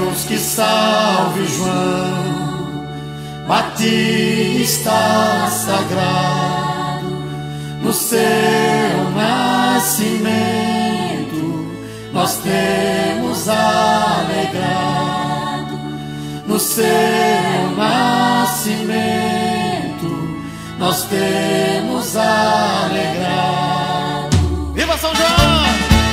Deus que salve João Batista sagrado. No seu nascimento nós temos alegrado. No seu nascimento nós temos alegrado. Viva São João!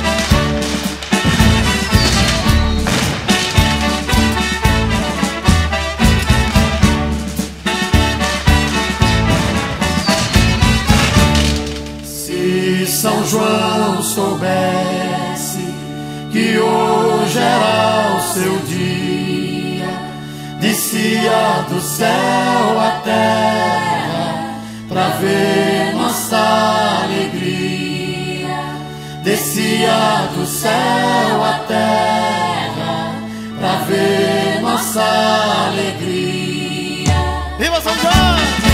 Se São João soubesse que hoje era o seu dia, descia do céu à terra pra ver nossa alegria. Descia do céu à terra pra ver nossa alegria. Viva São João!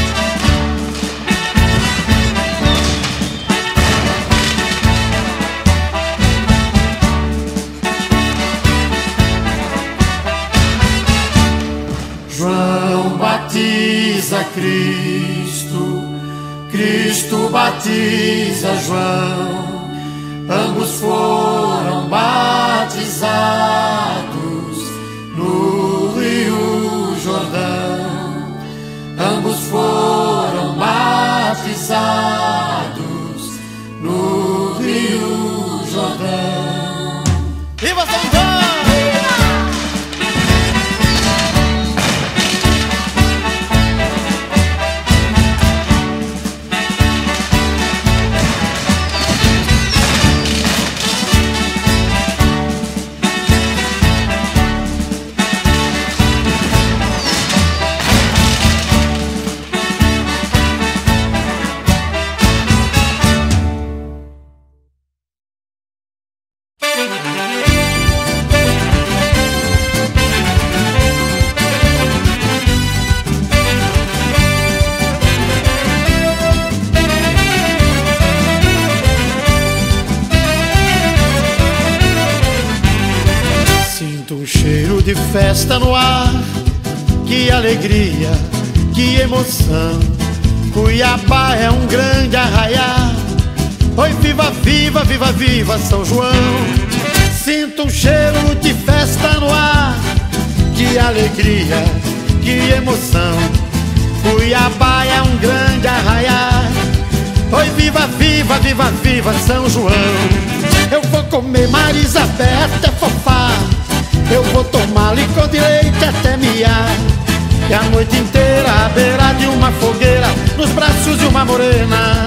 João batiza Cristo, Cristo batiza João. Ambos foram batizados no Rio Jordão. Ambos foram batizados no Rio Jordão. Viva São João! De festa no ar, que alegria, que emoção. Cuiabá é um grande arraiá. Oi, viva, viva, viva, viva São João. Sinto um cheiro de festa no ar, que alegria, que emoção. Cuiabá é um grande arraiá. Oi, viva, viva, viva, viva São João. Eu vou comer Marisabé até fofar. Eu vou tomar licor de leite até miar. E a noite inteira à beira de uma fogueira, nos braços de uma morena,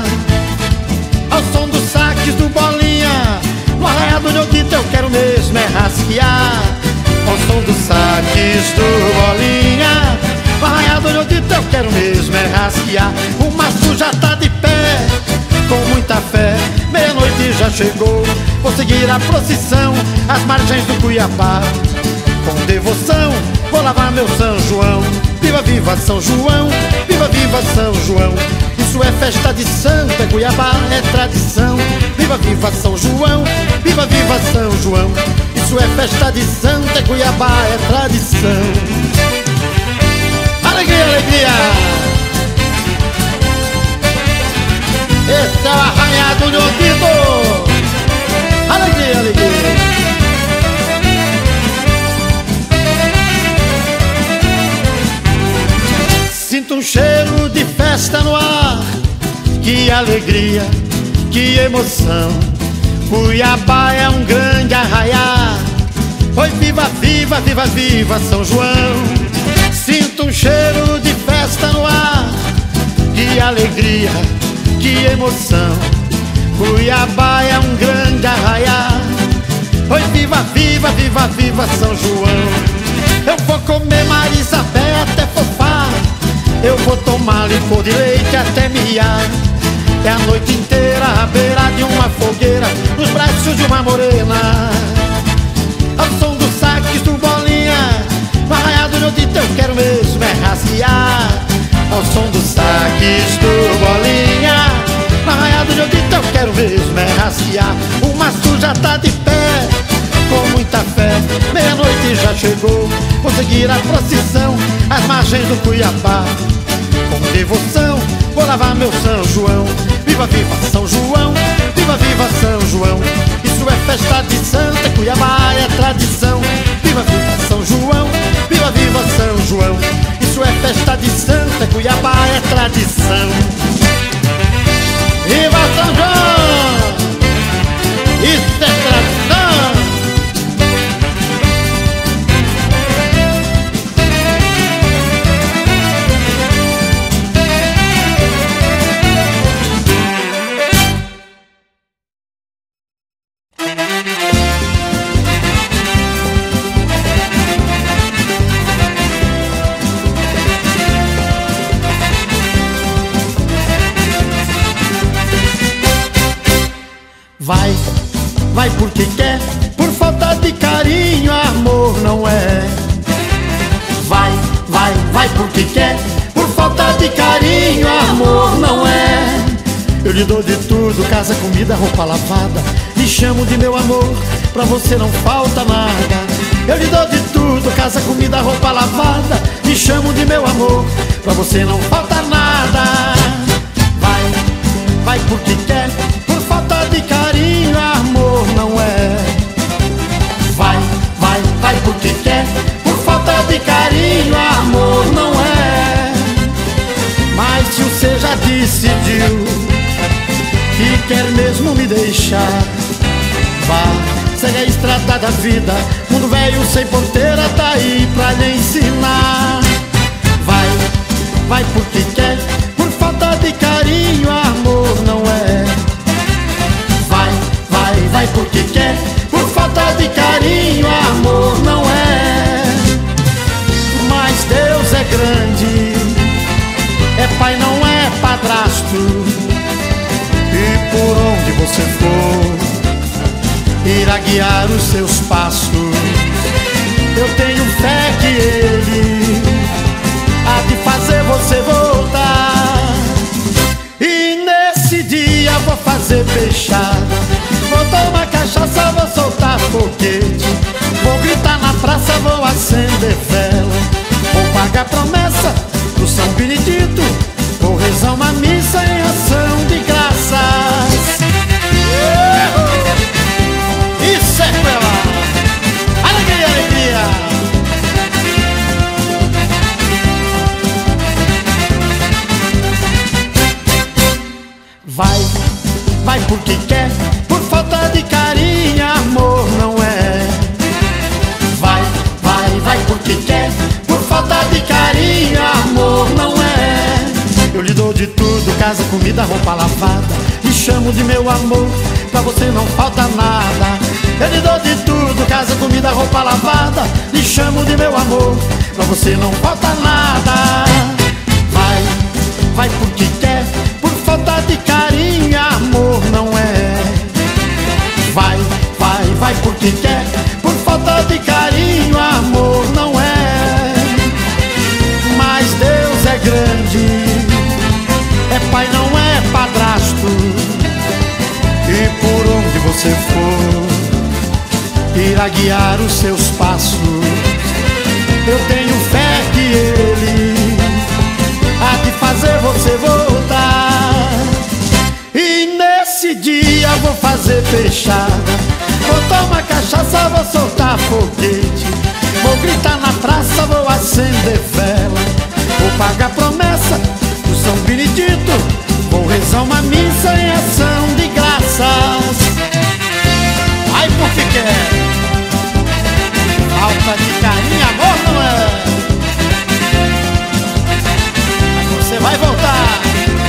ao som dos saques do Bolinha. No arraiado de Odita eu quero mesmo é rasquear. Ao som dos saques do Bolinha, no arraiado de Odita eu quero mesmo é rasquear. O maço já tá de pé, com muita fé. Meia-noite já chegou, vou seguir a procissão às margens do Cuiabá. Com devoção vou lavar meu São João. Viva, viva São João, viva, viva São João. Isso é festa de santo, é Cuiabá, é tradição. Viva, viva São João, viva, viva São João. Isso é festa de santo, é Cuiabá, é tradição. Alegria, alegria! Esse é o arraiado de ouvido. Alegria, alegria. Sinto um cheiro de festa no ar, que alegria, que emoção. Cuiabá é um grande arraiá. Oi, viva, viva, viva, viva São João. Sinto um cheiro de festa no ar, que alegria, que emoção. Cuiabá é um grande arraiá. Oi, viva, viva, viva, viva São João. Eu vou comer Marisabé até fofar. Eu vou tomar licor de leite até miar. É a noite inteira à beira de uma fogueira, nos braços de uma morena, ao som dos saques do Bolinha. No arraiado de Odita eu quero mesmo é rasquear. Ao som dos saques do Bolinha, no arraiado de Odita eu quero mesmo é rasquear. O maço já tá de pé, com muita fé. Meia-noite já chegou, seguir a procissão às margens do Cuiabá. Com devoção vou lavar meu São João. Viva, viva São João, viva, viva São João. Isso é festa de santa, Cuiabá é tradição. Viva, viva São João, viva, viva São João. Isso é festa de santa, Cuiabá é tradição. Viva São João, isso é tradição. Vai, vai porque quer, por falta de carinho, amor não é. Vai, vai, vai porque quer, por falta de carinho, amor não é. Eu lhe dou de tudo, casa, comida, roupa lavada. Lhe chamo de meu amor, pra você não falta nada. Eu lhe dou de tudo, casa, comida, roupa lavada. Lhe chamo de meu amor, pra você não falta nada. Vai, vai porque quer, por falta de carinho, amor não é. Vai, vai, vai porque quer, por falta de carinho, amor não é. Mas se você já decidiu que quer mesmo me deixar, vá, segue a estrada da vida. Mundo velho sem porteira tá aí pra lhe ensinar. Vai, vai porque quer, por falta de carinho, amor não é. Vai, vai, vai porque quer, por falta de carinho, amor não é. Mas Deus é grande, é pai, não é padrasto. E por onde você for, irá guiar os seus passos. Eu tenho fé que Ele há de fazer você voltar. E nesse dia vou fazer peixada, vou tomar cachaça, vou soltar foguete, vou gritar na praça, vou acender vela, vou pagar promessa do São Benedito, vou rezar uma missa em ação de graças. Isso é pela alegria, alegria. Vai, vai porque quer, por falta de carinho, amor não é. Vai, vai, vai porque quer, por falta de carinho, amor não é. Eu lhe dou de tudo, casa, comida, roupa lavada. Lhe chamo de meu amor, pra você não falta nada. Eu lhe dou de tudo, casa, comida, roupa lavada. Lhe chamo de meu amor, pra você não falta nada. Vai, vai porque quer, por falta de carinho, amor não é. Vai, vai, vai porque quer, por falta de carinho, amor não é. Mas Deus é grande, é pai, não é padrasto. E por onde você for, irá guiar os seus passos. Eu tenho fé que Ele há de fazer você voltar. E nesse dia vou fazer peixada, vou tomar cachaça, vou soltar foguete, vou gritar na praça, vou acender vela, vou pagar promessa do São Benedito, vou rezar uma missa em ação de graças. Ai, porque quer, falta de carinho, amor não é. Mas você vai voltar.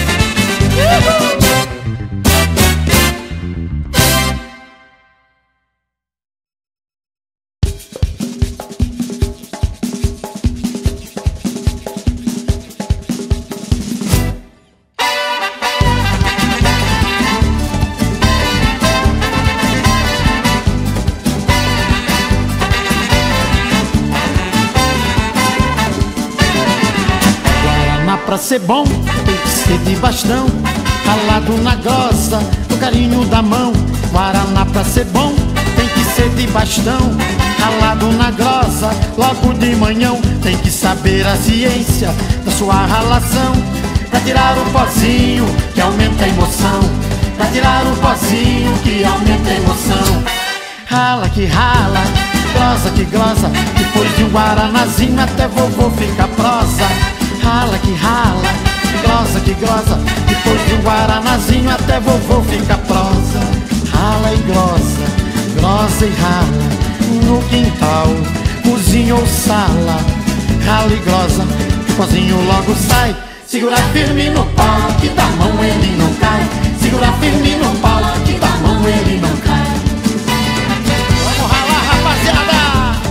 Pra ser bom tem que ser de bastão, calado na grossa, no carinho da mão. Guaraná pra ser bom tem que ser de bastão, ralado na grossa, logo de manhã. Tem que saber a ciência da sua ralação, pra tirar o pozinho que aumenta a emoção, pra tirar o pozinho que aumenta a emoção. Rala que rala, glosa que glosa, depois de um guaranazinho até vovô fica prosa. Rala que rala, glosa que glosa, depois de um guaranazinho até vovô fica prosa. Rala e glosa, glosa e rala, no quintal, cozinha ou sala. Rala e glosa, o pozinho logo sai. Segura firme no pau, que da mão ele não cai. Segura firme no pau, que da mão ele não cai. Vamos ralar, rapaziada!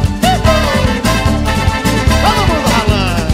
Todo mundo ralando!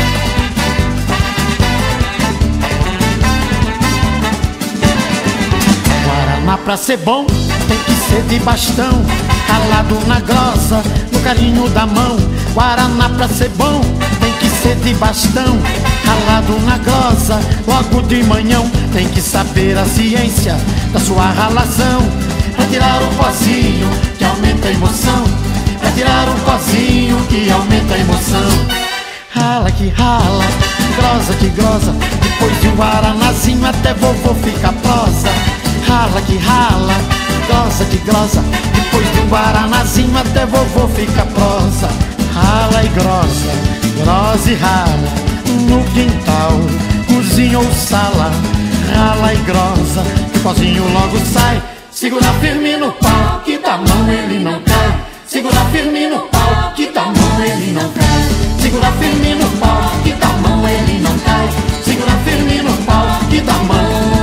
Guaraná pra ser bom tem que ser de bastão, ralado na grossa, no carinho da mão. Guaraná pra ser bom tem que ser de bastão, ralado na grossa, logo de manhã. Tem que saber a ciência da sua ralação, pra tirar o pozinho que aumenta a emoção, pra tirar o pozinho que aumenta a emoção. Rala que rala, glosa que glosa, depois de um guaranazinho até vovô fica prosa. Rala que rala, glosa que glosa, depois de um guaranazinho até vovô fica prosa. Rala e grosa, grosa e rala, no quintal, cozinha ou sala. Rala e grosa, que o pozinho logo sai. Segura firme no pau, que da mão ele não cai. Segura firme no pau, que da mão ele não cai. Segura firme no pau, que da mão ele não cai. Segura firme no pau, que da mão.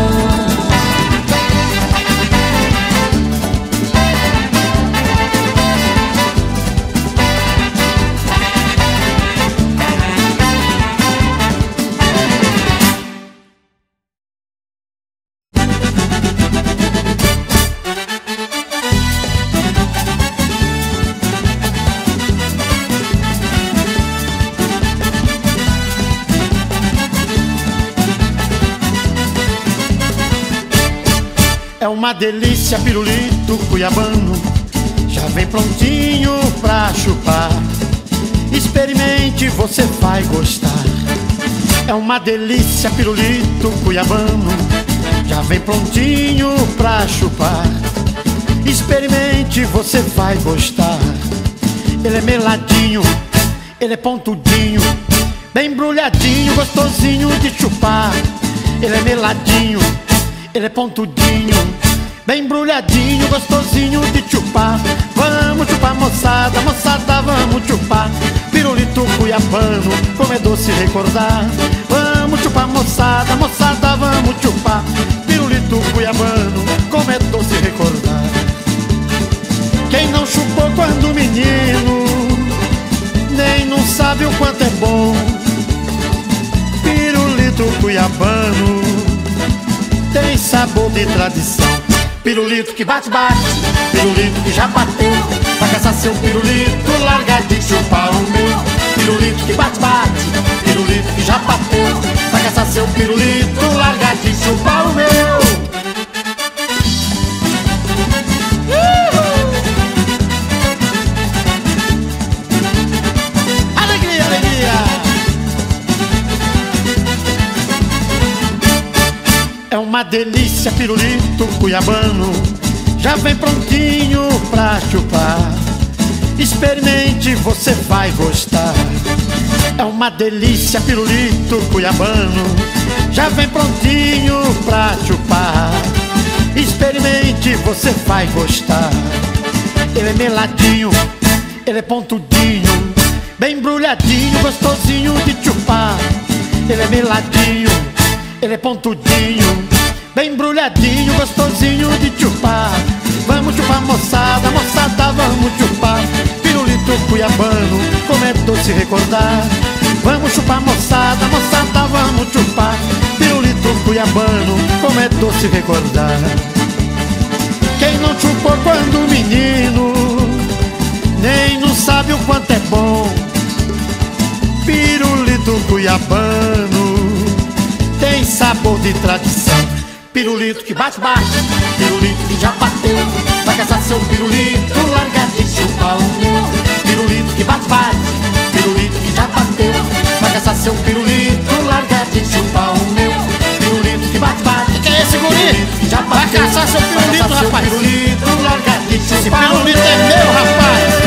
É uma delícia pirulito cuiabano, já vem prontinho pra chupar. Experimente, você vai gostar. É uma delícia pirulito cuiabano, já vem prontinho pra chupar. Experimente, você vai gostar. Ele é meladinho, ele é pontudinho, bem embrulhadinho, gostosinho de chupar. Ele é meladinho, ele é pontudinho, bem embrulhadinho, gostosinho de chupar. Vamos chupar, moçada, moçada, vamos chupar. Pirulito cuiabano, como é doce recordar. Vamos chupar, moçada, moçada, vamos chupar. Pirulito cuiabano, como é doce recordar. Quem não chupou quando menino, nem não sabe o quanto é bom. Pirulito cuiabano tem sabor de tradição. Pirulito que bate, bate, pirulito que já bateu. Vai caçar seu pirulito, larga de chupar o meu. Pirulito que bate, bate, pirulito que já bateu. Vai caçar seu pirulito, larga de chupar o meu. Alegria, alegria! É uma delícia pirulito cuiabano, já vem prontinho pra chupar. Experimente, você vai gostar. É uma delícia pirulito cuiabano, já vem prontinho pra chupar. Experimente, você vai gostar. Ele é meladinho, ele é pontudinho, bem embrulhadinho, gostosinho de chupar. Ele é meladinho, ele é pontudinho, bem embrulhadinho, gostosinho de chupar. Vamos chupar, moçada, moçada, vamos chupar. Pirulito cuiabano, como é doce recordar. Vamos chupar, moçada, moçada, vamos chupar. Pirulito cuiabano, como é doce recordar. Quem não chupou quando menino, nem não sabe o quanto é bom. Pirulito cuiabano tem sabor de tradição. Pirulito que bate, bate, pirulito que já bateu. Vai caçar seu pirulito, larga de chupar o meu. Pirulito que bate, pirulito que já bateu. Vai caçar seu pirulito, larga de chupar o meu. Pirulito que bate, Que é esse guri? já Vai bateu. caçar seu pirulito, Vai caçar seu rapaz. pirulito, larga de Esse chupar o pirulito é meu, rapaz.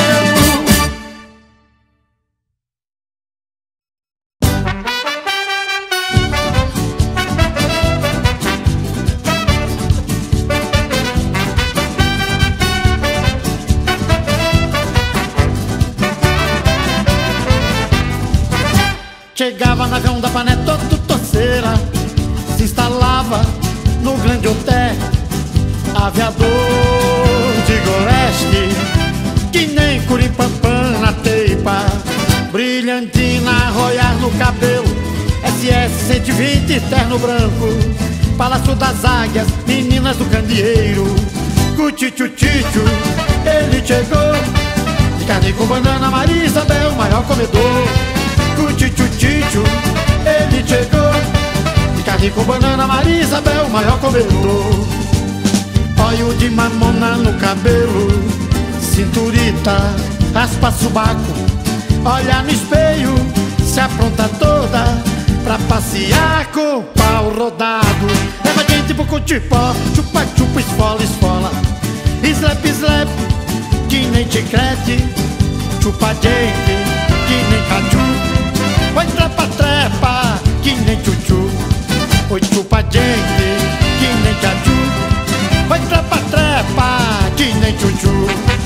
Chegava na Grão da Pané todo torceira, se instalava no grande hotel. Aviador de Goreste, que nem Curipampã na teipa. Brilhantina, royar no cabelo, SS 120, terno branco. Palácio das Águias, meninas do candeeiro. Cutichutichu, ele chegou. De carne com banana, Maria Isabel, maior comedor. Cutichutichu, ele chegou. De carne com banana, Maria Isabel, maior comedor. Óleo de mamona no cabelo, cinturita, raspa subaco. Olha no espelho, se apronta toda pra passear com o pau rodado. Leva gente pro cutipó, chupa-chupa, esfola-esfola. Slap-slap, que nem chiclete. Chupa gente, que nem caju. Oi, trepa-trepa, que nem chuchu. Oi, chupa gente, que nem caju. Oi, trepa-trepa, que nem chuchu.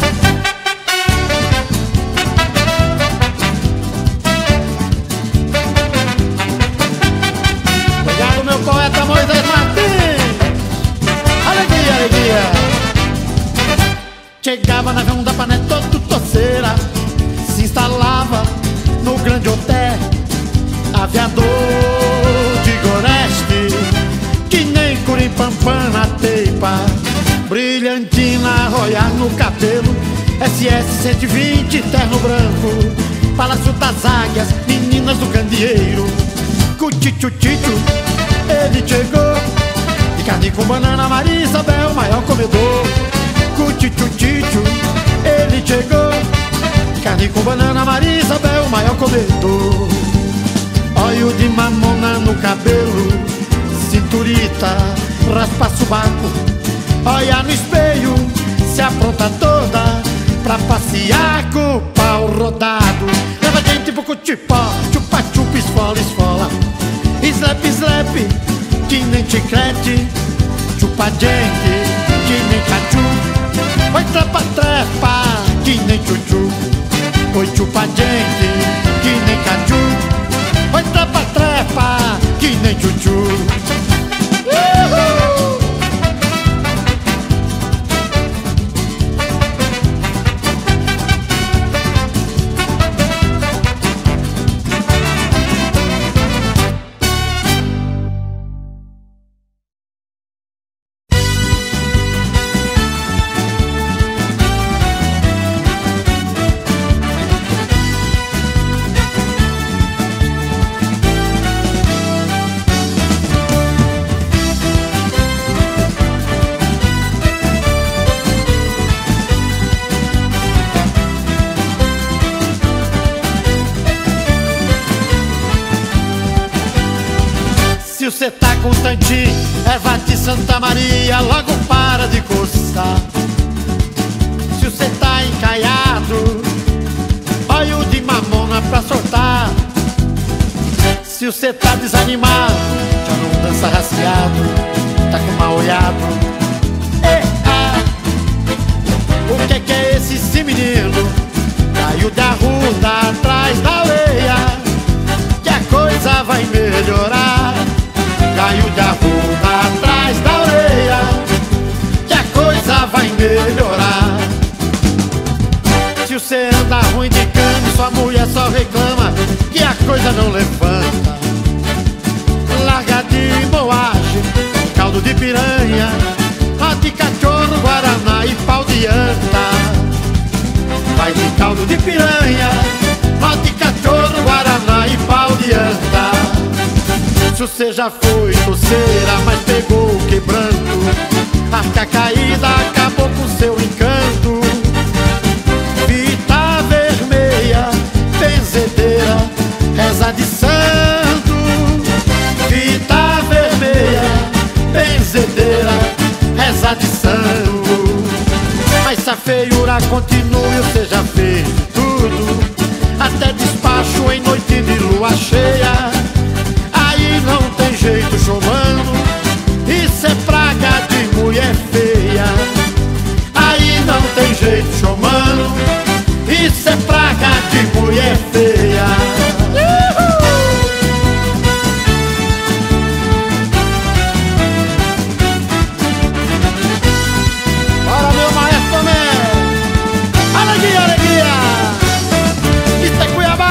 Obrigado, meu poeta Moisés Martins. Alegria, alegria. Chegava na Grão da Pané todo torceira, se instalava no grande hotel. Aviador de Goreste, que nem Curipampã na teipa. Brilhantina, royar no cabelo, SS 120, terno branco. Palácio das Águias, meninas do candeeiro. Cutichutichu, ele chegou. De carne com banana, Maria Isabel, maior comedor. Cutichutichu, ele chegou. De carne com banana, Maria Isabel, maior comedor. Óleo de mamona no cabelo, cinturita, raspa subaco. Olha no espelho, se apronta toda pra passear com o pau rodado. Leva gente pro cutipó, chupa-chupa, esfola-esfola. Slap-slap, que nem chiclete. Chupa gente, que nem caju. Oi, trepa-trepa, que nem chuchu. Oi, chupa gente, que nem caju. Oi, trepa-trepa, que nem chuchu. Se você tá com tantinho, erva de Santa Maria, logo para de coçar. Se você tá encaiado, óleo de mamona pra soltar. Se você tá desanimado, já não dança rasqueado, tá com mal olhado. O que é esse menino? Caiu da ruda atrás da orelha, que a coisa vai melhorar. Caiu da ruda atrás da orelha, que a coisa vai melhorar. Se você anda ruim de cama, sua mulher só reclama que a coisa não levanta. Larga de moagem, caldo de piranha, ó de cachorro, guaraná e pau de anta. Vai de caldo de piranha, ó de cachorro, guaraná e pau de anta. Se você já foi doceira, mas pegou quebrando, arca caída acabou com seu encanto. Fita vermelha, benzedeira, reza de santo. Fita vermelha, benzedeira, reza de santo. Mas se a feiura continue, ou seja, fez de tudo, até despacho em noite de lua cheia. Aí não tem jeito, chomando, isso é praga de mulher feia. Aí não tem jeito, chomando, isso é praga de mulher feia. Bora, meu maestro Tomé! Alegria, alegria! Isso é Cuiabá!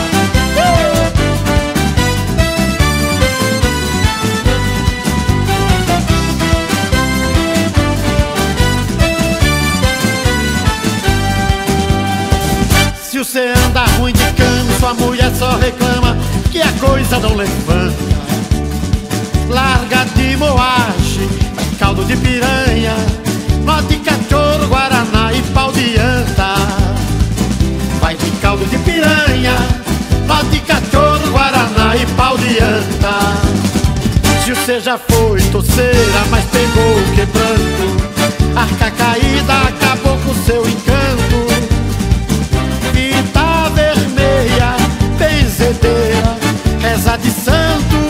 Se você anda ruim de cano, sua mulher só reclama que a coisa não levanta. Larga de moagem, caldo de piranha, nó de cachorro, guaraná e pau de anta. Vai de caldo de piranha, nó de cachorro, guaraná e pau de anta. Se você já foi toceira, mas pegou o quebranto, arca caída acabou com seu encanto. Fita vermelha, benzedeira, reza de santo.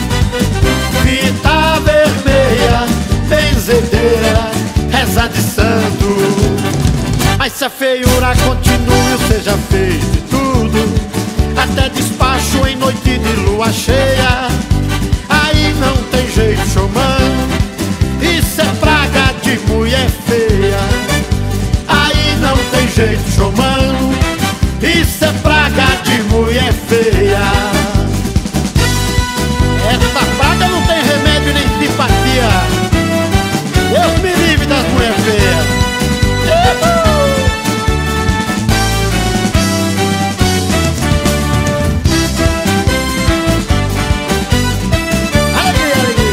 Fita vermelha, benzedeira, reza de santo. Mas se a feiura continue, ou seja, fez de tudo, até despacho em noite de lua cheia. Aí não tem jeito, chomando, isso é praga de mulher feia. Aí não tem jeito, chomando, isso é praga de mulher feia. Essa praga não tem remédio nem simpatia. Deus me livre das mulheres feias. Alegria, alegria.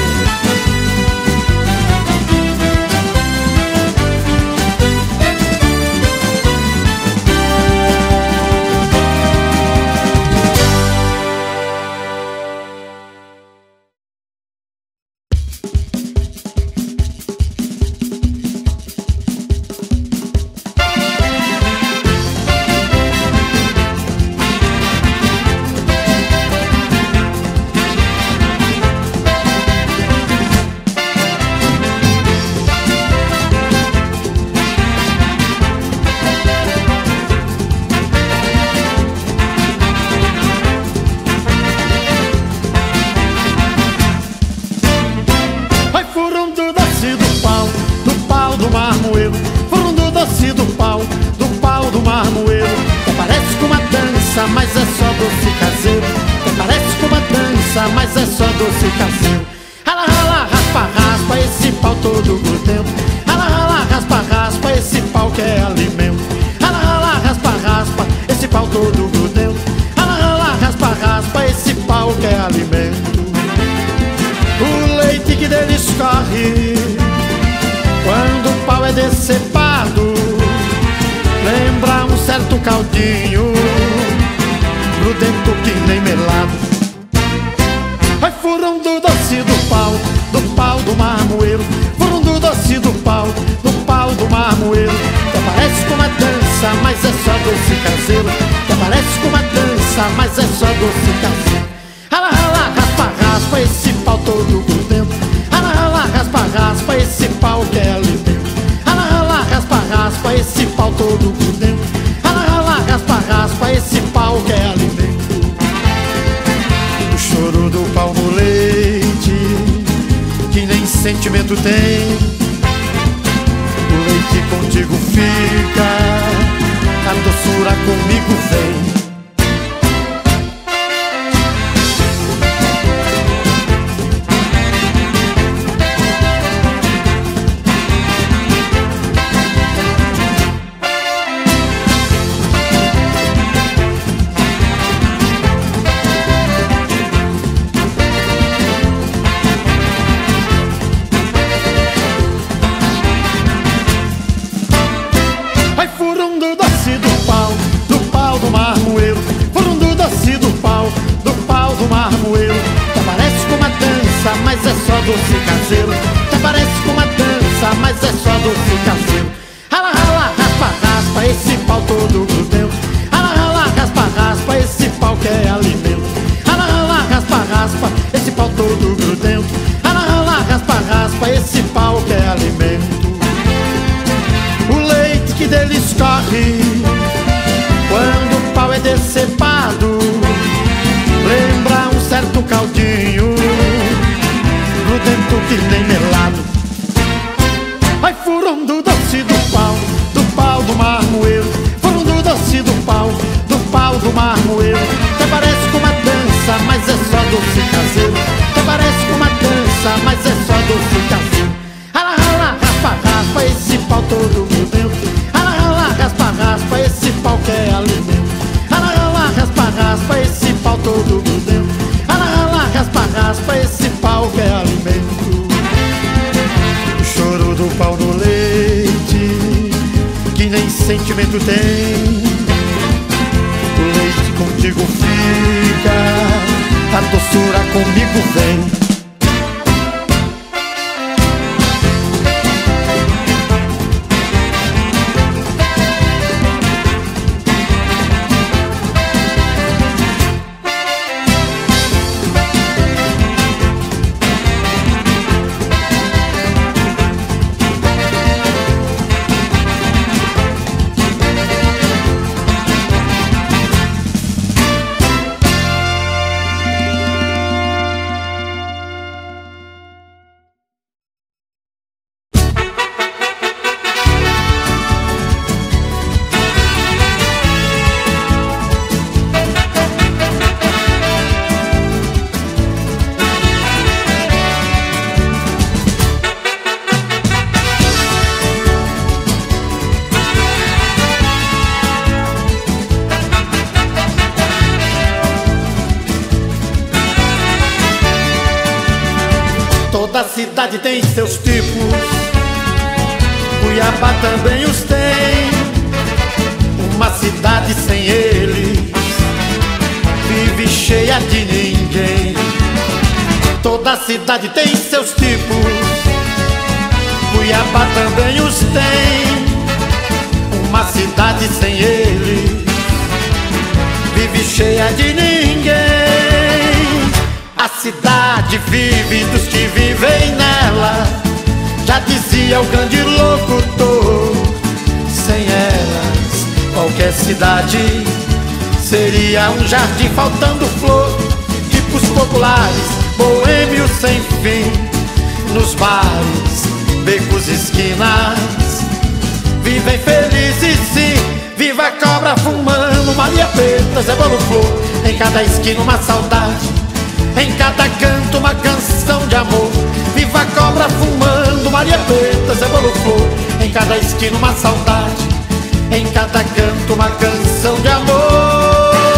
Vai furando doce do pau do marmoeiro. Furando doce do pau do marmoeiro. Que parece com uma dança, mas é só doce caseiro. Que parece com uma dança, mas é só doce caseiro. Rala, rala, raspa, raspa, esse pau todo grudento. Rala, rala, raspa, raspa, esse pau que é alimento. Rala, rala, raspa, raspa, esse pau todo grudento. Rala, rala, raspa, raspa, esse pau que é alimento. O leite que dele escorre quando o pau é decepado lembra um certo caldinho grudento que nem melado. Vai furando o doce do pau do marmoeiro. Furando o doce do pau do marmoeiro. Que parece com uma dança, mas é só doce caseiro. Que parece com uma dança, mas é só doce caseiro. Rala, rala, raspa, raspa, esse pau todo grudento. Rala, rala, raspa, raspa, esse pau que é alimento. Rala, rala, raspa, raspa, esse pau todo grudento. Rala, rala, raspa, raspa, esse pau que é alimento. O choro do pau no leite, que nem sentimento tem. O leite contigo fica, a doçura comigo vem. marmoeiro, foram do doce do pau do marmoeiro. Até parece com uma dança, mas é só doce caseiro. Até parece com uma dança, mas é só doce caseiro. Rala, rala, raspa, raspa, esse pau todo grudento. Rala, rala, raspa, raspa, esse pau que é alimento. Rala, rala, raspa, raspa, esse pau todo grudento. Rala, rala, raspa, raspa, esse pau que é alimento. O leite que dele escorre quando o pau é decepado lembra um certo caldinho grudento que nem melado. Ai, foram do doce do pau do marmoeiro. Foram do doce do pau do marmoeiro. Até parece com uma dança, mas é só doce caseiro. Até parece com uma dança, mas é só doce caseiro. Rala, rala, raspa, raspa, esse pau todo grudento. Rala, rala, raspa, raspa, esse pau que é alimento. Rala, rala, raspa, raspa, esse pau todo grudento. Rala, rala, raspa, raspa, esse pau que é alimento. O choro do pau no leite, que nem sentimento tem. O leite contigo fica, a doçura comigo vem. Toda cidade tem seus tipos, Cuiabá também os tem. Uma cidade sem eles vive cheia de ninguém. Toda cidade tem seus tipos, Cuiabá também os tem. Uma cidade sem eles vive cheia de ninguém. A cidade vive dos que vivem nela, já dizia o grande locutor. Sem elas, qualquer cidade seria um jardim faltando flor. Tipos populares, boêmios sem fim, nos bares, becos, esquinas, vivem felizes sim. Viva a cobra fumando, Maria Preta, Zé Bolo Flor. Em cada esquina uma saudade, em cada canto uma canção de amor. Viva a cobra fumando, Maria Preta, Zé Bolo Flor. Em cada esquina uma saudade, em cada canto uma canção de amor.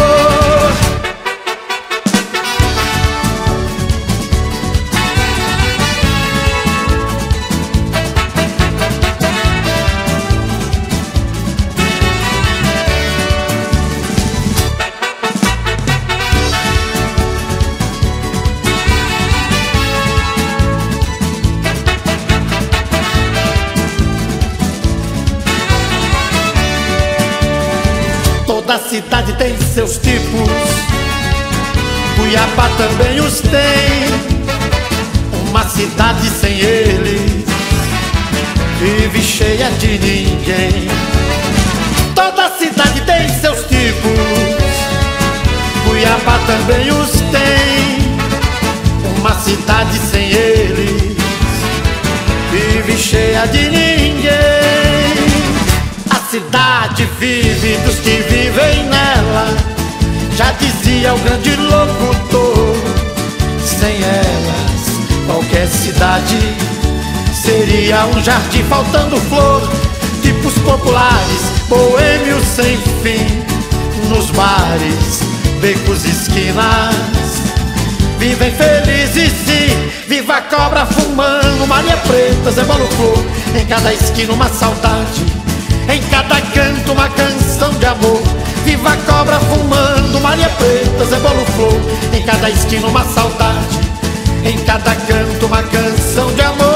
Toda cidade tem seus tipos, Cuiabá também os tem. Uma cidade sem eles vive cheia de ninguém. Toda cidade tem seus tipos, Cuiabá também os tem. Uma cidade sem eles vive cheia de ninguém. A cidade vive dos que vivem nela, já dizia o grande locutor. Sem elas, qualquer cidade seria um jardim faltando flor. Tipos populares, boêmios sem fim, nos bares, becos, esquinas, vivem felizes sim. Viva a cobra fumando, Maria Preta, Zé Bolo Flor. Em cada esquina uma saudade, em cada canto uma canção de amor. Viva viva a cobra fumando, Maria Preta, Zé Bolo Flor. Em cada esquina uma saudade, em cada canto uma canção de amor.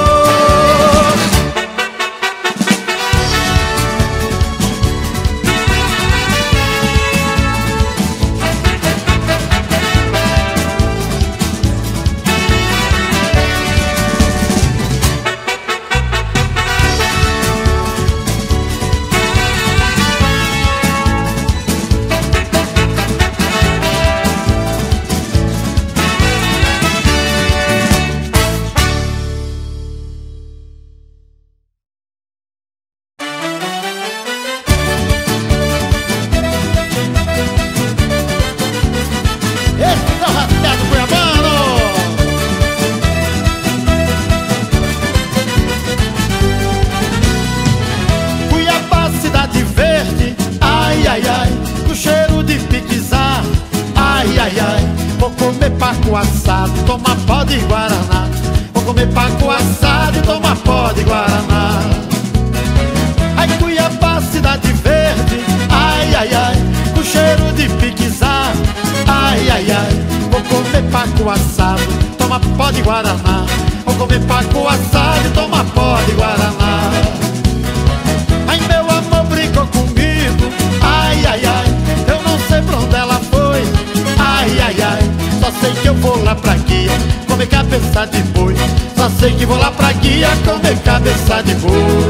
Vou comer paco assado, tomar pó de guaraná. Vou comer paco assado e tomar pó de guaraná. Ai, Cuiabá, cidade verde, ai, ai, ai, com cheiro de piquizá. Ai, ai, ai, vou comer paco assado, tomar pó de guaraná. Vou comer paco assado e tomar pó de guaraná. Ai, meu amor brincou comigo, ai, ai, ai, eu não sei pra onde ela foi. Ai, ai, ai, só sei que eu vou lá pra guia comer cabeça de boi. Só sei que vou lá pra guia comer cabeça de boi.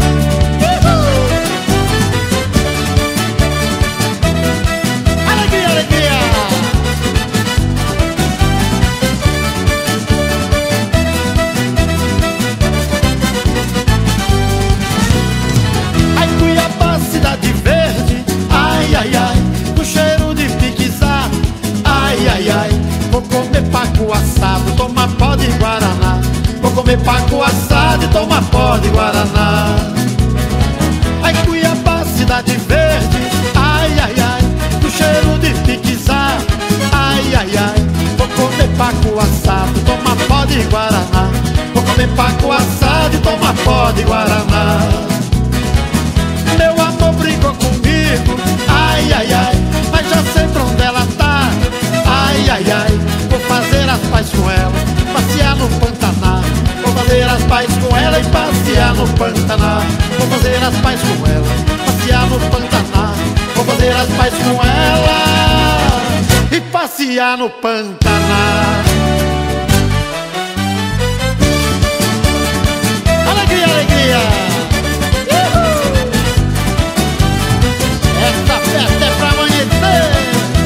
Alegria, alegria! Ai, Cuiabá, cidade verde, ai, ai, ai, com cheiro de piquizá. Ai, ai, ai, vou comer paco assado, tomar pó de guaraná. Vou comer paco assado e tomar pó de guaraná. Ai, Cuiabá, cidade verde, ai, ai, ai, com cheiro de piquizá. Ai, ai, ai, vou comer paco assado, tomar pó de guaraná. Vou comer paco assado e tomar pó de guaraná. Meu amor brincou comigo, ai, ai, ai, mas já sei pra onde ela tá. Ai, ai, ai, vou fazer as pazes com ela, passear no Pantanal. Vou fazer as pazes com ela e passear no Pantanal. Vou fazer as pazes com ela, passear no Pantanal. Vou fazer as pazes com ela e passear no Pantanal. Alegria, alegria! Essa festa é pra amanhecer.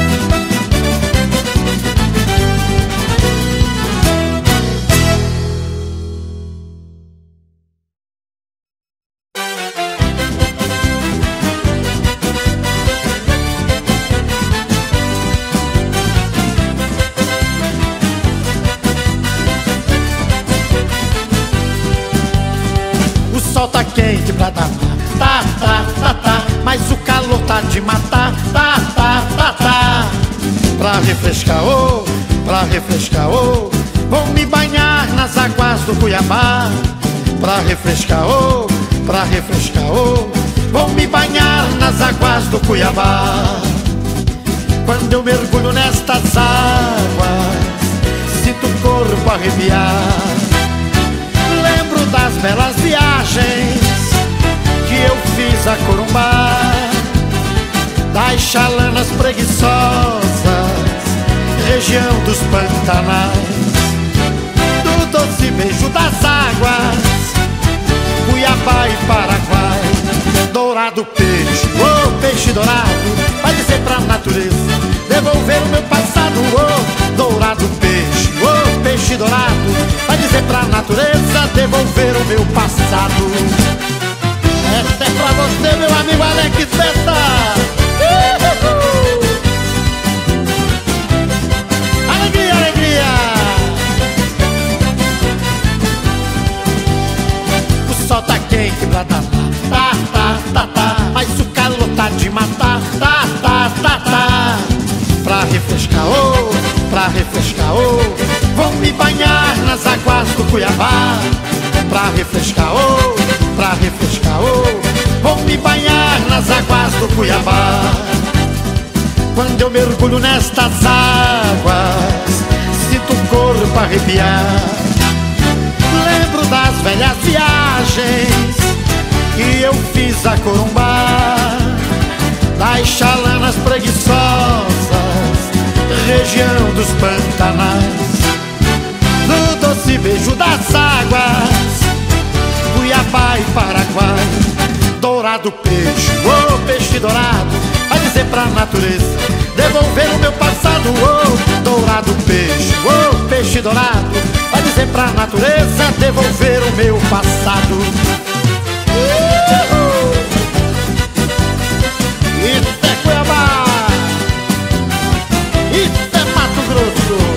O sol tá quente pra danar, tá, tá, tá, tá, mas o calor tá de matar, tá, tá, tá, tá. Pra refrescar, oh, pra refrescar, oh, vou me banhar nas águas do Cuiabá. Pra refrescar, oh, pra refrescar, oh, vou me banhar nas águas do Cuiabá. Quando eu mergulho nestas águas, sinto o corpo arrepiar. Lembro das belas viagens que eu fiz a Corumbá, das chalanas preguiçosas, região dos Pantanais, do doce beijo das águas, Cuiabá e Paraguai. Dourado peixe, oh peixe dourado, vai dizer pra natureza, devolver o meu passado. Oh dourado peixe, oh peixe dourado, vai dizer pra natureza, devolver o meu passado. Essa é pra você, meu amigo Alex Beta. Alegria, alegria! O sol tá quente pra danar, tá, tá, tá, tá, mas o calor tá de matar, tá, tá, tá, tá. Pra refrescar, oh, pra refrescar, oh, vou me banhar nas águas do Cuiabá. Pra refrescar, oh, pra refrescar, oh, vou me banhar nas águas do Cuiabá. Quando eu mergulho nestas águas, sinto o corpo arrepiar. Lembro das velhas viagens que eu fiz a Corumbá, das chalanas preguiçosas, região dos Pantanais, do doce beijo das águas, Cuiabá e Paraguai. Dourado peixe, oh peixe dourado, vai dizer pra natureza devolver o meu passado. Oh dourado peixe, oh peixe dourado, vai dizer pra natureza devolver o meu passado. Isso é Cuiabá, isso é Mato Grosso.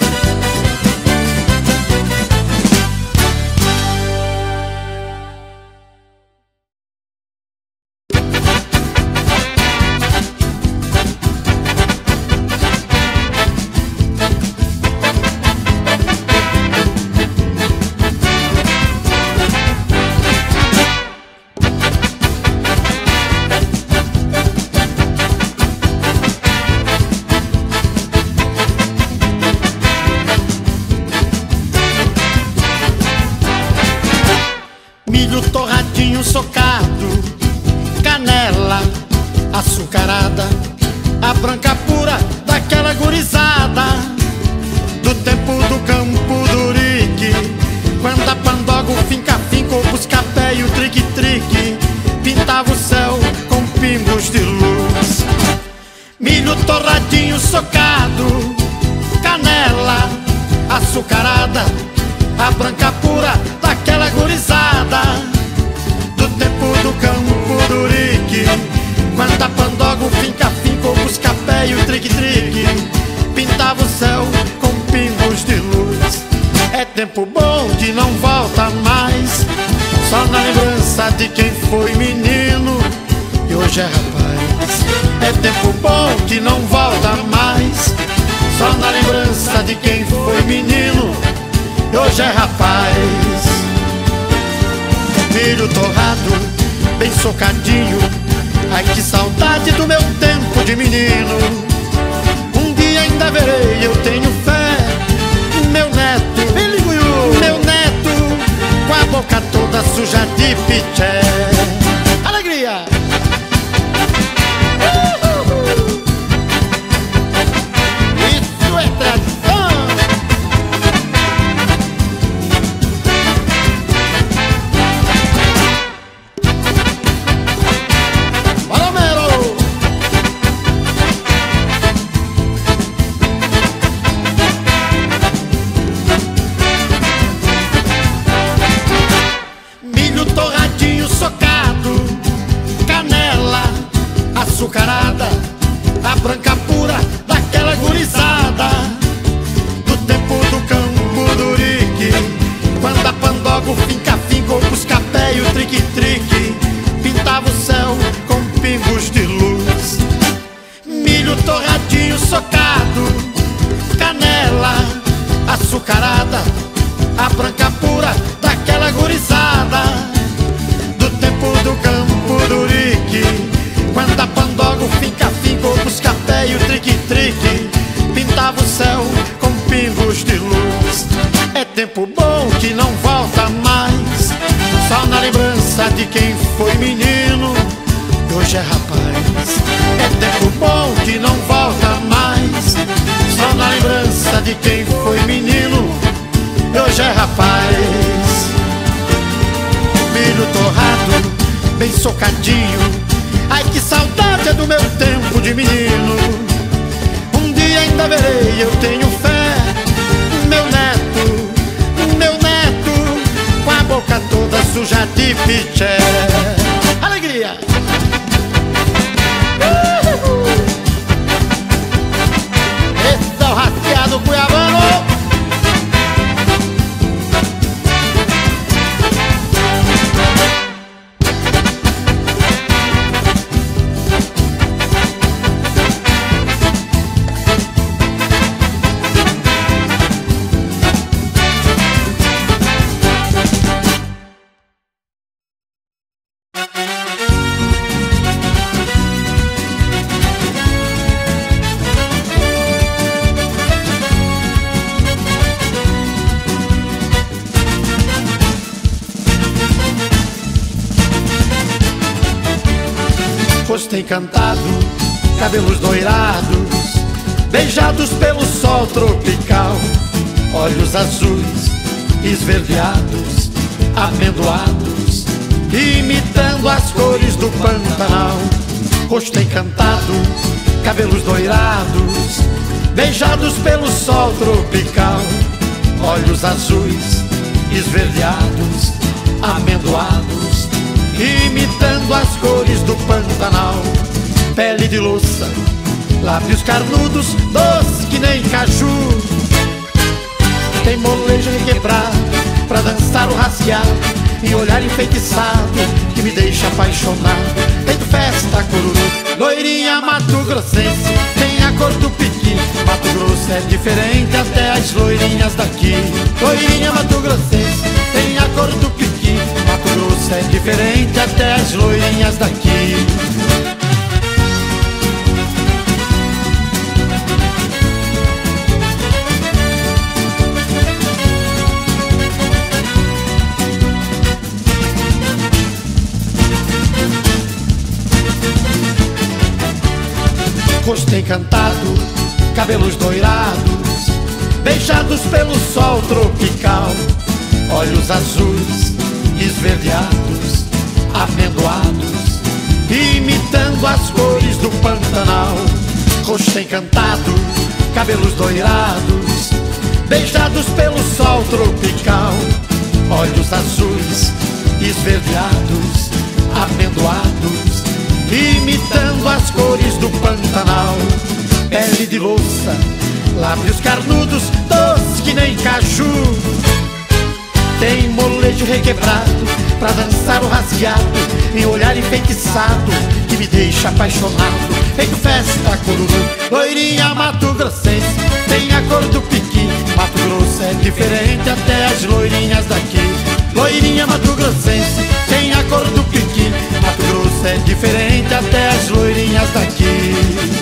Milho torradinho socado, canela açucarada, a branca pura daquela gurizada do tempo do Campo do Urique, quando a pandoga, o finca-finca, o busca-pé e o trique-trique pintava o céu com pingos de luz. Milho torradinho socado, canela açucarada, a branca pura daquela gurizada do tempo do Campo do Urique, quando a pandoga, o finca-finca, o busca-pé e o trique-trique pintava o céu com pingos de luz. É tempo bom que não volta mais, só na lembrança de quem foi menino e hoje é rapaz. É tempo bom que não volta mais, só na lembrança de quem foi menino e hoje é rapaz. Milho torrado, bem socadinho, ai que saudade do meu tempo de menino. Um dia ainda verei, eu tenho fé, meu neto, meu neto, com a boca toda suja de piché. Alegria! Isso é tradição! Açucarada, a branca pura daquela gurizada do tempo do Campo do Urique, quando a pandoga, o finca-finca, o busca-pé e o trique-trique pintava o céu com pingos de luz. Milho torradinho socado, canela açucarada, a branca pura daquela gurizada do tempo do Campo do Urique, quando a pandoga, o finca-finca, o busca-pé e o trique-trique pintava o céu com pingos de luz. É tempo bom que não volta mais, só na lembrança de quem foi menino e hoje é rapaz. É tempo bom que não volta mais, só na lembrança de quem foi menino e hoje é rapaz. Milho torrado, bem socadinho, ai que saudade é do meu tempo de menino. Um dia ainda verei, eu tenho fé, meu neto, com a boca toda suja de piché. Alegria! Esse é o rasqueado cuiabano. rosto encantado, cabelos doirados, beijados pelo sol tropical, olhos azuis, esverdeados, amendoados, imitando as cores do Pantanal. Rosto encantado, cabelos doirados, beijados pelo sol tropical, olhos azuis, esverdeados, amendoados, imitando as cores do Pantanal. Pele de louça, lábios carnudos, doce que nem caju, tem molejo requebrado pra dançar o rasgueado, e olhar enfeitiçado que me deixa apaixonado. Feito festa cururu, loirinha mato-grossense, tem a cor do piqui. Mato Grosso é diferente até as loirinhas daqui. Loirinha mato-grossense, tem a cor do piqui. Mato Grosso é diferente até as loirinhas daqui. Rosto encantado, cabelos doirados, beijados pelo sol tropical, olhos azuis, esverdeados, amendoados, imitando as cores do Pantanal. Rosto encantado, cabelos doirados, beijados pelo sol tropical, olhos azuis, esverdeados, amendoados, imitando as cores do Pantanal. Pele de louça, lábios carnudos, doce que nem caju, tem molejo requebrado pra dançar o rasgueado, e olhar enfeitiçado que me deixa apaixonado. Feito festa cururu, loirinha mato-grossense, tem a cor do piqui. Mato Grosso é diferente até as loirinhas daqui. Loirinha mato-grossense, tem a cor do piqui. Mato Grosso é diferente até as loirinhas daqui.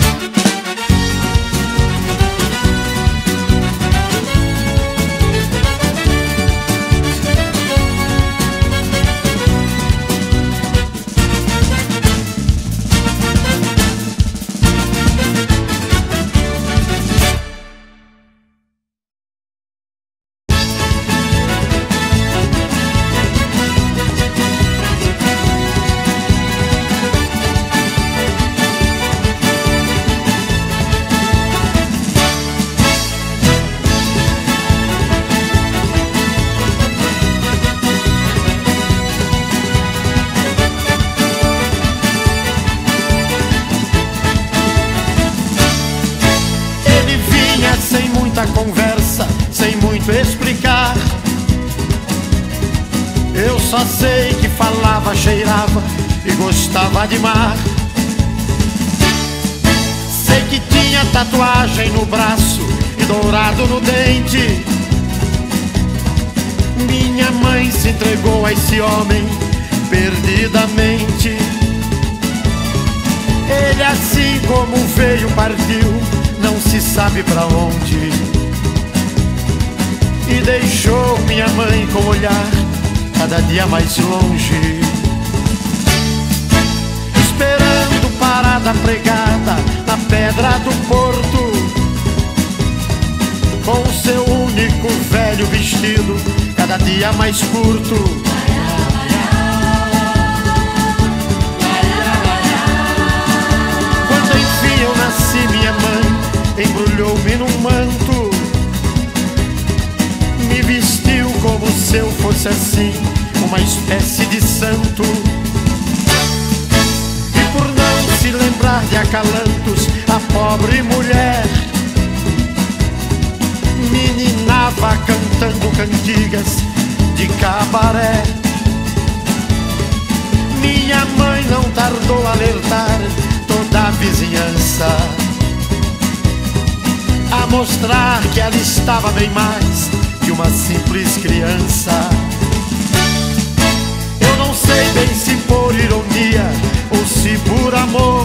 Sem muita conversa, sem muito explicar, eu só sei que falava, cheirava e gostava de mar. Sei que tinha tatuagem no braço e dourado no dente. Minha mãe se entregou a esse homem perdidamente. Ele, assim como veio, partiu, não se sabe pra onde, e deixou minha mãe com o olhar cada dia mais longe. Esperando parada pregada na pedra do porto, com o seu único velho vestido cada dia mais curto. Quando enfim eu nasci, minha mãe embrulhou-me num manto, me vestiu como se eu fosse assim, uma espécie de santo. E por não se lembrar de acalantos, a pobre mulher meninava cantando cantigas de cabaré. Minha mãe não tardou a alertar toda a vizinhança, a mostrar que ela estava bem mais que uma simples criança. Eu não sei bem se por ironia ou se por amor,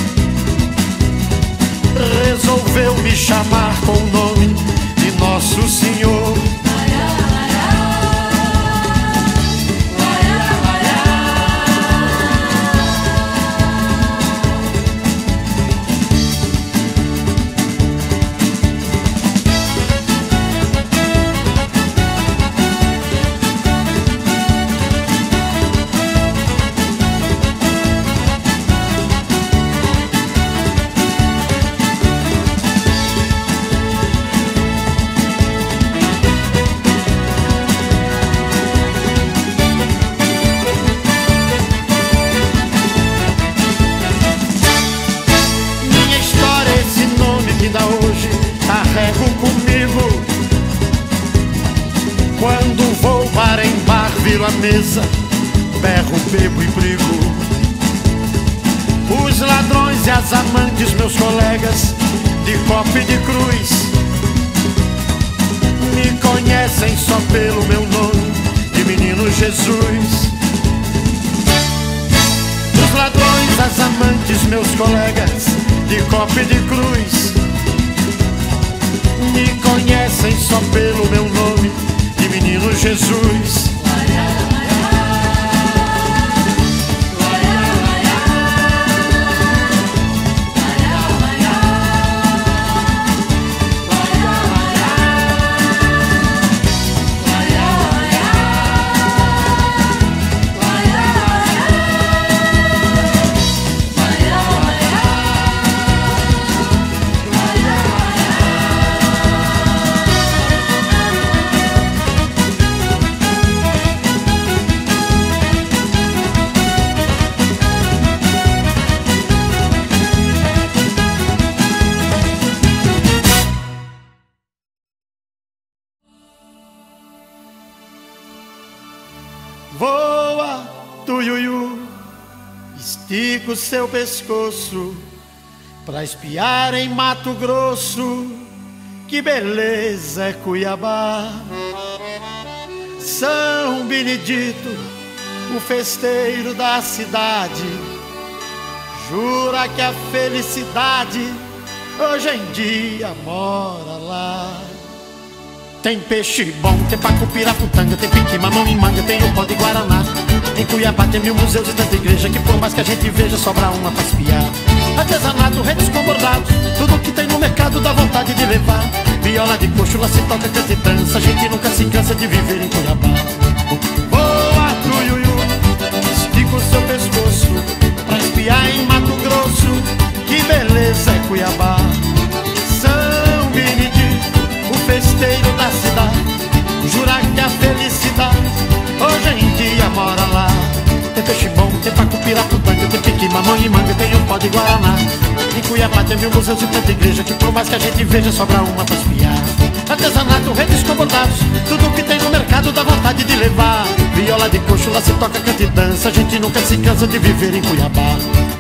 resolveu me chamar com o nome de Nosso Senhor. levo comigo. Quando vou bar em bar, viro a mesa, berro, bebo e brigo. Os ladrões e as amantes, meus colegas, de copo e de cruz, me conhecem só pelo meu nome, de Menino Jesus. Os ladrões, as amantes, meus colegas, de copo e de cruz, me conhecem só pelo meu nome, de Menino Jesus. Voa, tuiuiu, estica o seu pescoço pra espiar em Mato Grosso. Que beleza é Cuiabá. São Benedito, o festeiro da cidade, jura que a felicidade hoje em dia mora lá. Tem peixe bom, tem pacu, piraputanga, tem piqui, mamão e manga, tem o pó de Guaraná. Em Cuiabá tem 1000 museus e tanta igreja que por mais que a gente veja sobra uma pra espiar. Artesanato, redes com bordados, tudo que tem no mercado dá vontade de levar. Viola de coxo, lá se toca, canta e dança, a gente nunca se cansa de viver em Cuiabá. Voa, tuiuiu, estica o seu pescoço pra espiar em Mato Grosso. Que beleza é Cuiabá. São Benedito, o festeiro da cidade, jura que a felicidade hoje em dia mora lá. Tem peixe bom, tem pacu, piraputanga, tem piqui, mamão e manga, tem o pó de Guaraná. Em Cuiabá tem 1000 museus e tanta igreja que por mais que a gente veja sobra uma pra espiar. Artesanato, redes com bordados, tudo que tem no mercado dá vontade de levar. Viola de coxo, lá se toca, canta e dança, a gente nunca se cansa de viver em Cuiabá.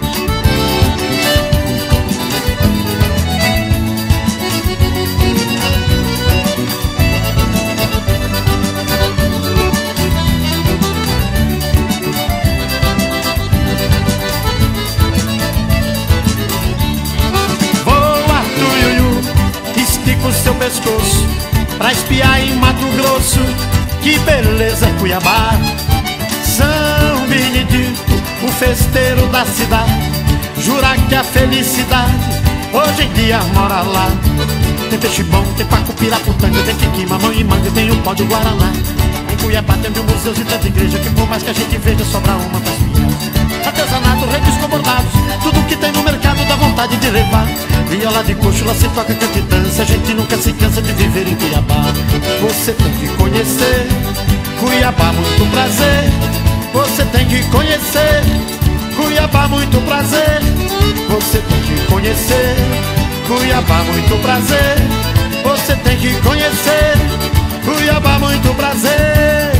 O seu pescoço pra espiar em Mato Grosso. Que beleza é Cuiabá. São Benedito, o festeiro da cidade, jura que a felicidade hoje em dia mora lá. Tem peixe bom, tem pacu, piraputanga, tem piqui, mamão e manga, tem o pó de Guaraná. Em Cuiabá tem 1000 museus e tanta igreja que por mais que a gente veja sobra uma pra espiar. Artesanato, redes com bordados, tudo que tem no mercado dá vontade de levar. Viola de coxo, lá se toca, canta e dança, a gente nunca se cansa de viver em Cuiabá. Você tem que conhecer Cuiabá, muito prazer. Você tem que conhecer Cuiabá, muito prazer. Você tem que conhecer Cuiabá, muito prazer. Você tem que conhecer Cuiabá, muito prazer.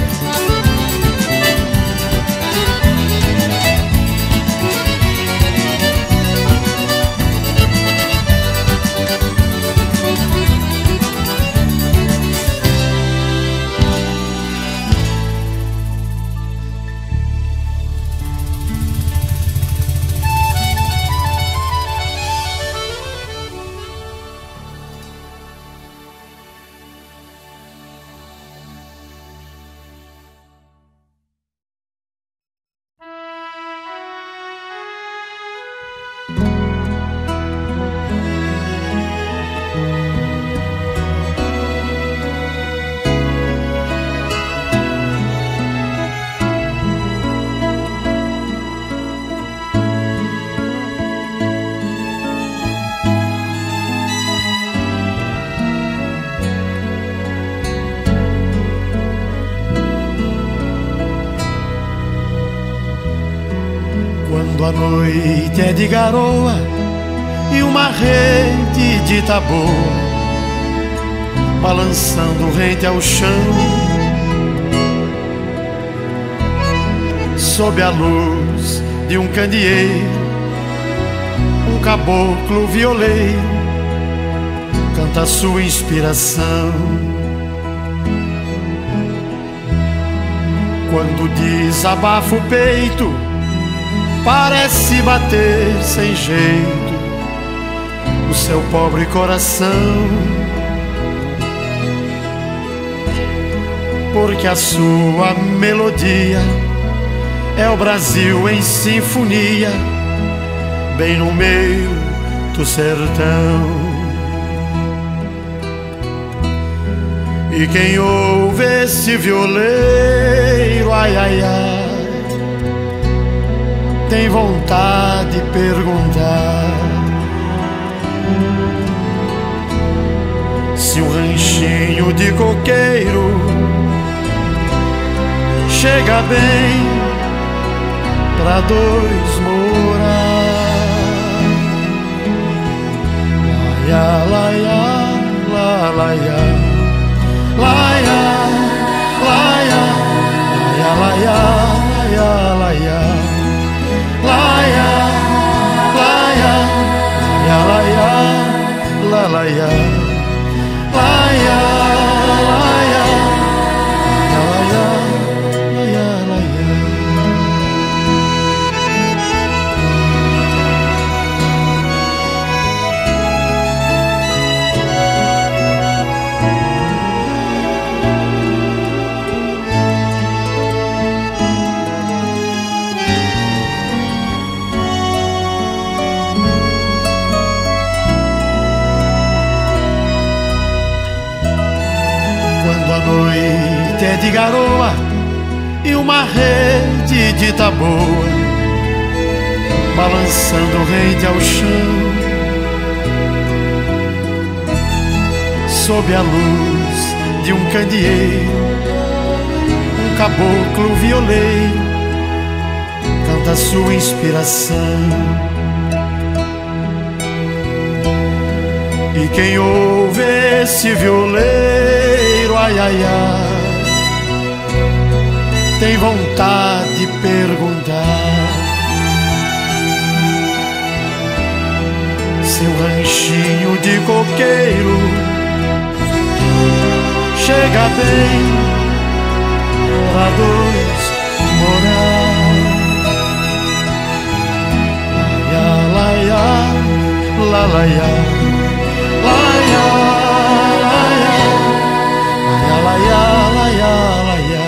Quando a noite é de garoa e uma rede de taboa, balançando rente ao chão, sob a luz de um candeeiro, um caboclo violeiro canta sua inspiração. Quando desabafa o peito, parece bater sem jeito o seu pobre coração, porque a sua melodia é o Brasil em sinfonia, bem no meio do sertão. E quem ouve esse violeiro, ai, ai, ai, tem vontade de perguntar se um ranchinho de coqueiro chega bem pra dois morar. Laia, laia, la, laia, laia, laia, laia, laia, laia, laia, laia, laia, laia, laia, laia, laia, é de garoa e uma rede de taboa balançando rente ao chão, sob a luz de um candeeiro, um caboclo violeiro canta sua inspiração. E quem ouve esse violeiro, ai, ai, ai, tem vontade de perguntar se um ranchinho de coqueiro chega bem pra dois morar. Laia, laia, la, laia, laia, laia, laia, laia, laia,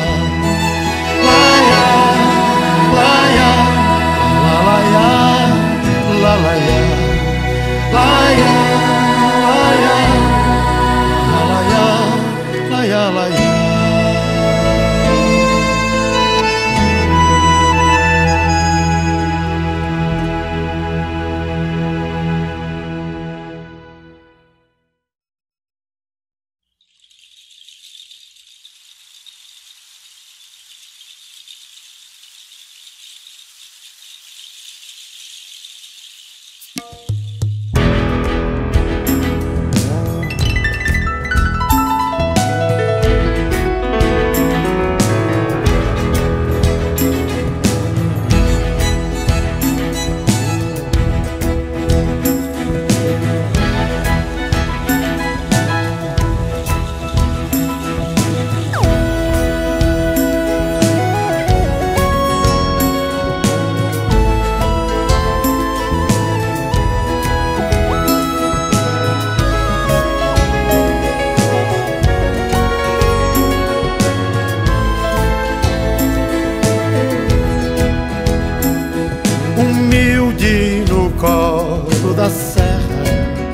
da serra,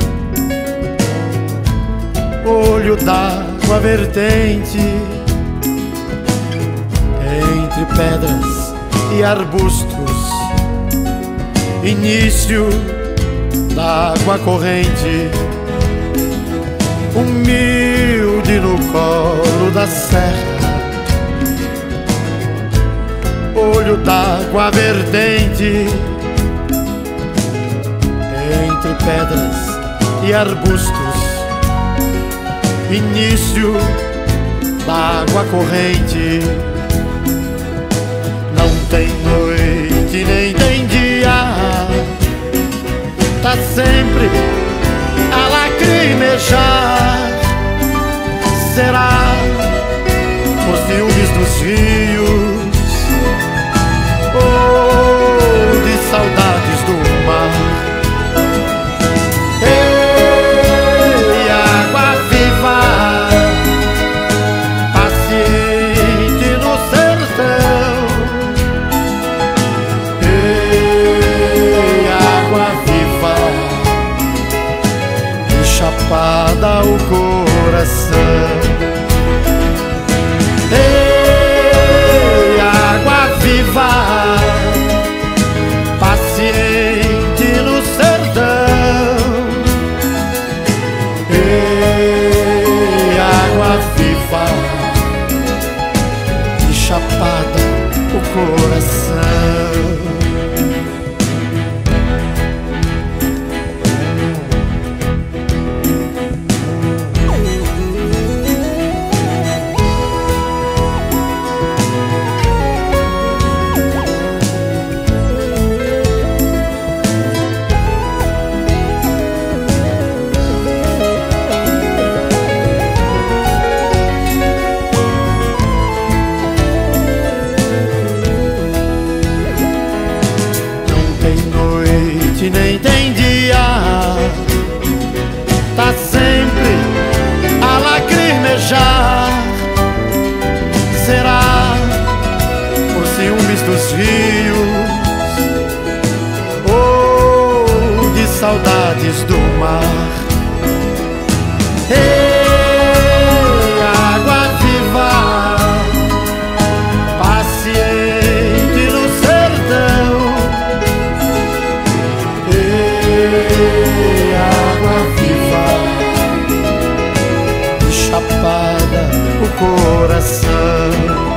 olho d'água vertente, entre pedras e arbustos, início da água corrente, humilde no colo da serra, olho d'água vertente, entre pedras e arbustos, início da água corrente. Não tem noite nem tem dia, tá sempre a lacrimejar. Será por ciúmes dos rios ou de saudades do mar? Ei, água viva, paciente no sertão. Ei, água viva, enchapada o coração. Ei, água viva, paciente no sertão. Ei, água viva, enchapada o coração. Nem tem dia, tá sempre a lacrimejar. Será por ciúmes dos rios ou de saudades do mar? Ei, água viva, paciente no sertão. Ei, água viva, enchapada o coração.